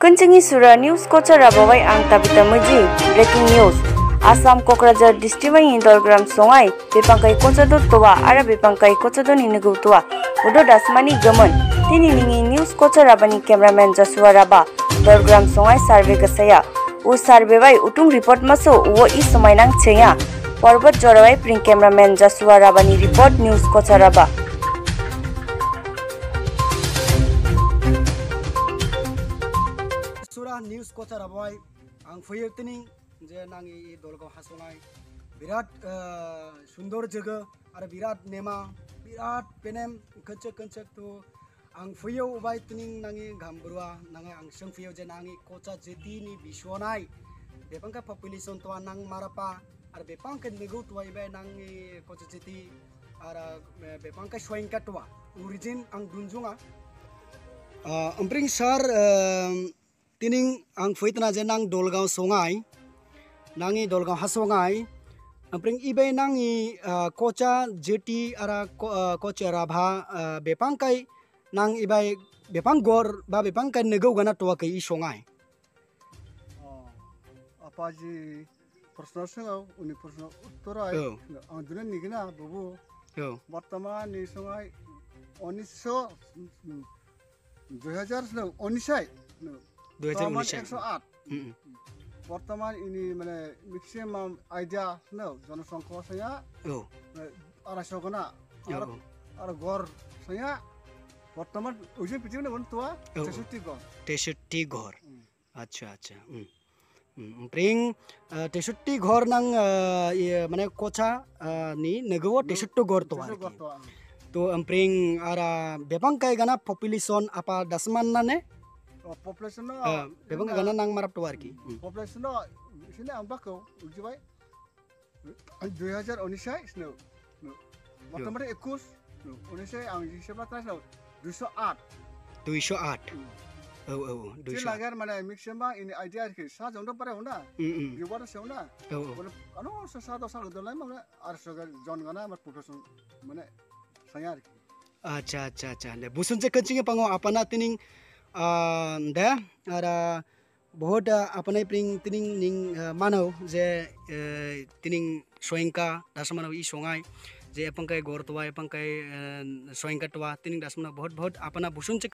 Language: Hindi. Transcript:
Kencing Sura News Kocha Rabawai Ang Tabita Muji Breaking News Assam Kokrajhar District Indorgram Songai Bepangkai Kochado Towa Ara Bepangkai Kochado Ninagu Towa Udo Dasmani Gaman Tini Ningi News Kocha Rabani Cameraman Joshua Raba Dorgram Songai Survey Kasaya U Survey Wai Utung Report Maso Uwo I Sumainang Cheya Porbat Jorawai Print Cameraman Joshua Rabani Report News Kocha Raba News Kocha Rabai ang fayetning je nangi dolgo hasongai birat sundor jaga ara birat nema birat penem kencek tu ang fayo ubai tning nangi gambrua nangi ang seng fayo je nangi Kocha jeti ni bisonai bepangka population to nang marapa ara bepangka nego tu ibai nangi Kocha jeti ara bepangka soingka to origin ang dunjunga ampring sar tining ang fuitna je nang dolgaon songai nangi dolgaon hasongai ampring ibai nangi Kocha jeti ara Kocha rabha bepangkai nang ibai bepanggor ba bepangkai nego gana toa kai songai apa ji प्रश्न संगाव उनी प्रश्न उत्तर आए ang दुने निगना बाबू वर्तमान नि संगाय 2008 वर्तमान ini mane maximum idea no जनसंख्या saya ara sogona ara gor saya वर्तमान उजे पिटिने बन तुआ 63 घर अच्छा अच्छा प्रिंग 63 घर नंग माने Kocha ni negwo 63 घर तो प्रिंग ara bepangkai gana population apa dasman nane population no bepangkai gana nang marap to arki population no sini ambako ujibai 2019 no वर्तमान 21 19 ang siapa kelas no 208 208 lagar mana maximum ini idea ki sa jongdo pare hona giwara se hona ano sa sa dolai mana arsoga jon gana mar population mana sayar अच्छा अच्छा अच्छा ले बुसुन से कचिंग पंगो अपना तिनिंग दे आरा बहुत अपने प्रिंग तिनिंग निंग मानो जे तिनिंग सोइंका दासमानो ई सोंगाय जे पंकाय गोरतवा पंकाय सोइंका तवा तिनिंग दासमानो बहुत बहुत अपना बुसुन